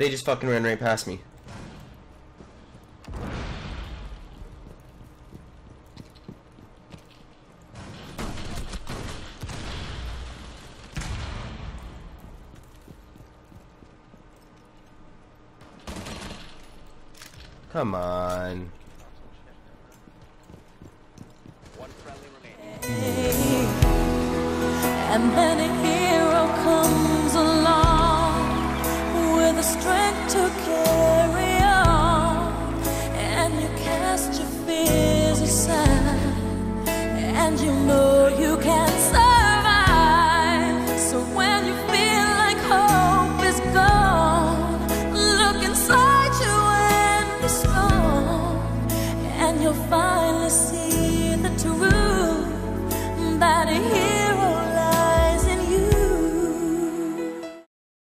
They just fucking ran right past me. Come on. One friendly remaining. And then it